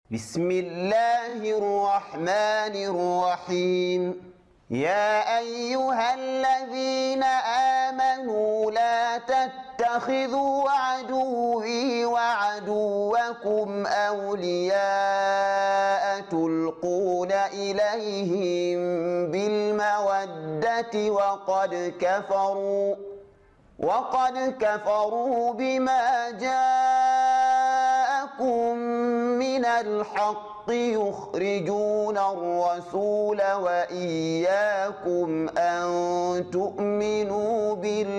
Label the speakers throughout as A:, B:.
A: بسم الله الرحمن الرحيم. يا أيها الذين آمنوا لا تتخذوا عدوي وعدوكم أولياء تلقون إليهم بالمودة وقد كفروا بما جاءكم من الحق يخرجون الرسول وإياكم أن تؤمنوا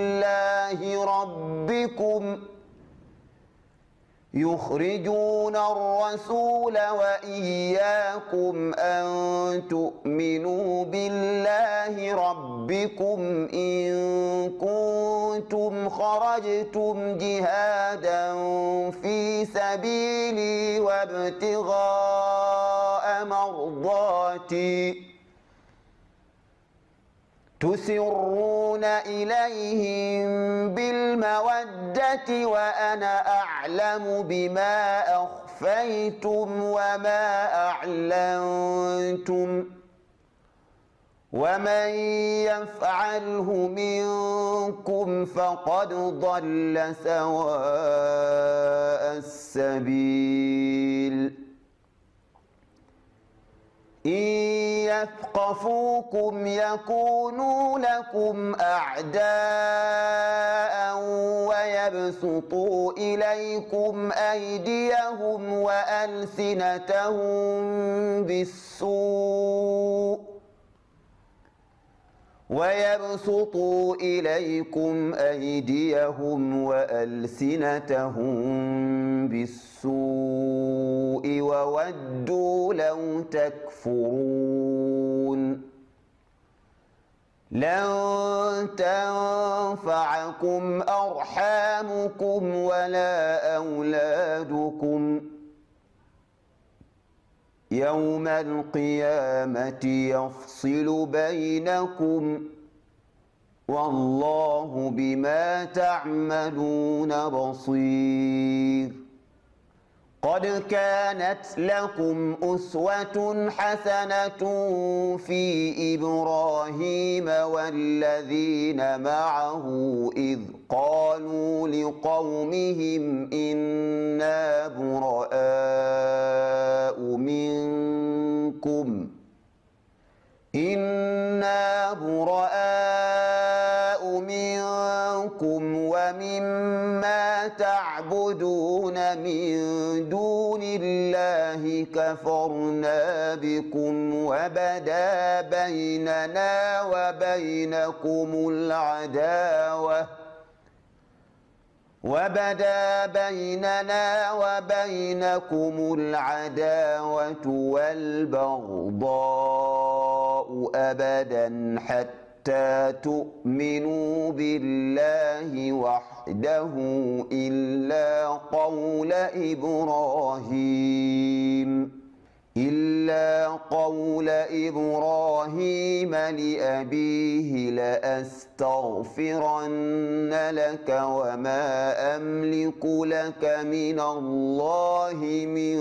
A: بالله ربكم إن كنتم خرجتم جهادا في سبيلي وابتغاء مرضاتي تسرون إليهم بالمودة وأنا أعلم بما أخفيتم وما أعلنتم ومن يفعله منكم فقد ضل سواء السبيل. إن يثقفوكم يكونوا لكم أعداء ويبسطوا إليكم أيديهم وألسنتهم بالسوء وودوا لو تكفرون. لن تنفعكم أرحامكم ولا أولادكم يوم القيامة يفصل بينكم والله بما تعملون بصير. قد كانت لكم أسوة حسنة في إبراهيم والذين معه إذ قالوا لقومهم إنا براء منكم ومما تعبدون من دون الله كفرنا بكم وبدا بيننا وبينكم العداوة والبغضاء أبدا حتى تؤمنوا بالله وحده إلا قول إبراهيم لأبيه لأستغفرن لك وما أملك لك من الله من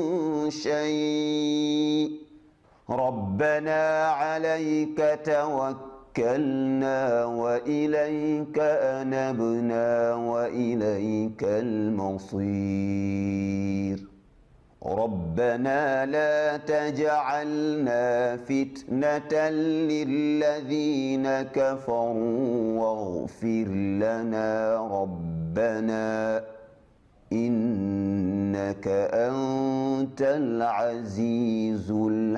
A: شيء ربنا عليك توكلنا وإليك أنبنا وإليك المصير. ربنا لا تجعلنا فتنة للذين كفروا واغفر لنا ربنا إنك أنت العزيز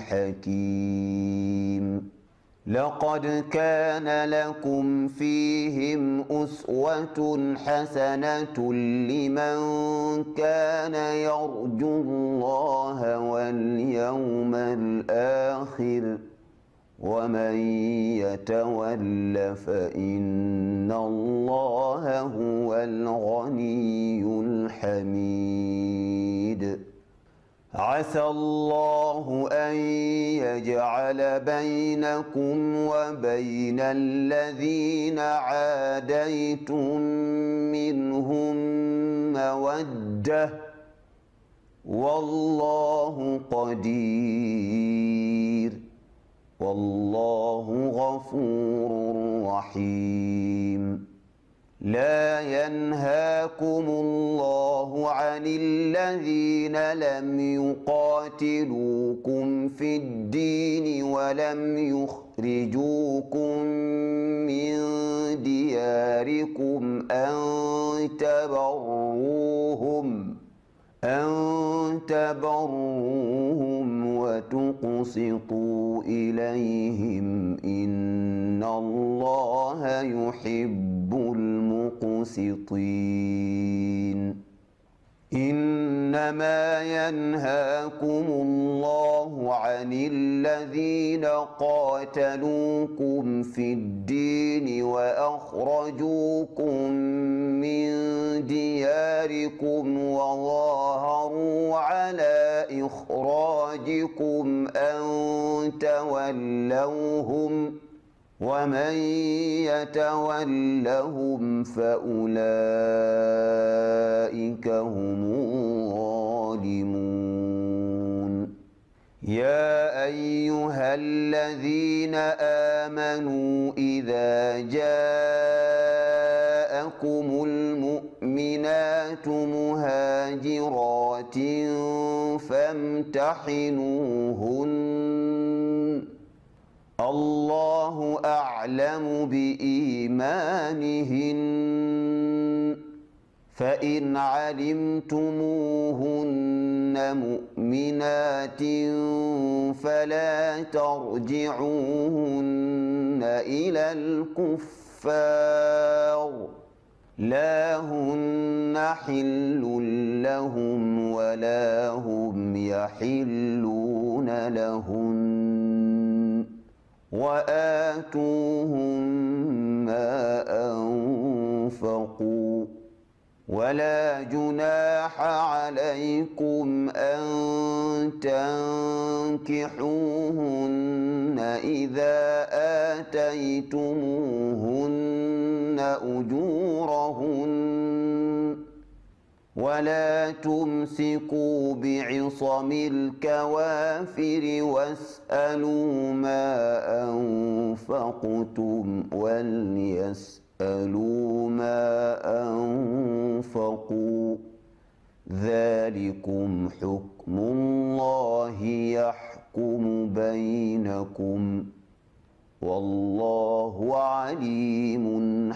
A: الحكيم. لقد كان لكم فيهم أسوة حسنة لمن كان يرجو الله واليوم الآخر ومن يتول فإن الله هو الغني الحميد. عسى الله أن يجعل بينكم وبين الذين عاديتم منهم مودة والله قدير والله غفور رحيم لا ينهاكم الله عن الذين لم يقاتلوكم في الدين ولم يخرجوكم من دياركم أن تبروهم وتقسطوا إليهم إن الله يحب المقسطين إنما ينهاكم الله عن الذين قاتلوكم في الدين وأخرجوكم من دياركم وظاهروا على إخراجكم أن تولوهم ومن يتولهم فأولئك هم الظالمون يا أيها الذين آمنوا إذا جاءكم المؤمنات مهاجرات فامتحنوهن الله أعلم بإيمانهن فإن علمتموهن مؤمنات فلا ترجعوهن إلى الكفار لا هن حل لهم ولا هم يحلون لهن وآتوهم ما أنفقوا ولا جناح عليكم أن تنكحوهن إذا آتيتموهن أجورهن ولا تمسكوا بعصم الكوافر واسألوا ما أنفقتم وليسألوا ما أنفقوا ذلكم حكم الله يحكم بينكم والله عليم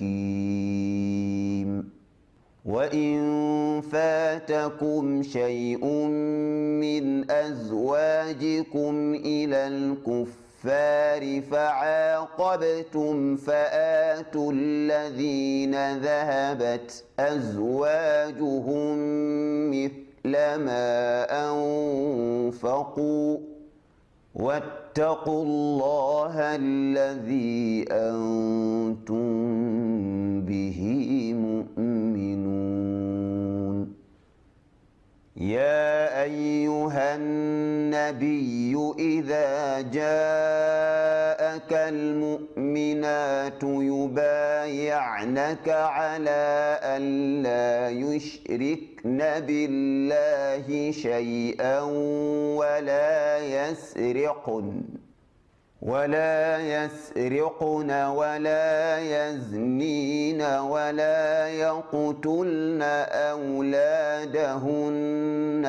A: حكيم وإن فاتكم شيء من أزواجكم إلى الكفار فعاقبتم فآتوا الذين ذهبت أزواجهم مثل ما أنفقوا واتقوا الله الذي أنتم به مؤمنون يا أيها النبي إذا جاءك المؤمنات يبايعنك على أن لا يشركن بالله شيئا ولا يسرقن ولا يزنين ولا يقتلن أولادهن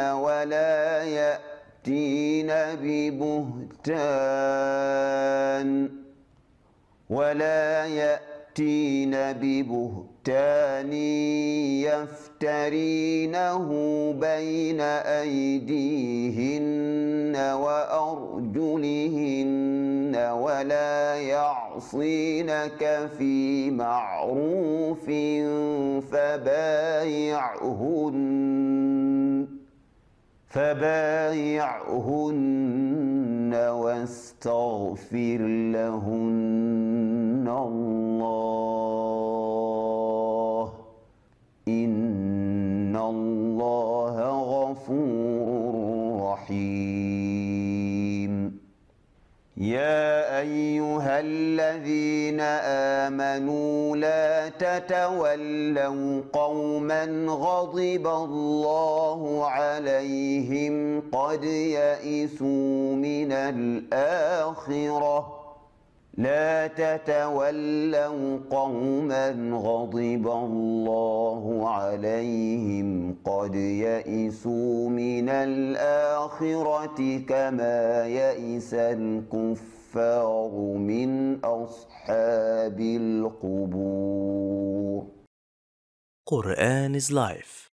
A: ولا يأتين ببهتان يفترينه بين أيديهن وأرجلهن ولا يعصينك في معروف فبايعهن واستغفر لهن الله إن الله غفور رحيم يا أيها الذين آمنوا لا تتولوا قوما غضب الله عليهم قد يئسوا من الآخرة لا تتولوا قوما غضب الله عليهم قد يئسوا من الآخرة كما يئس الكفار من أصحاب القبور.
B: Quran is Life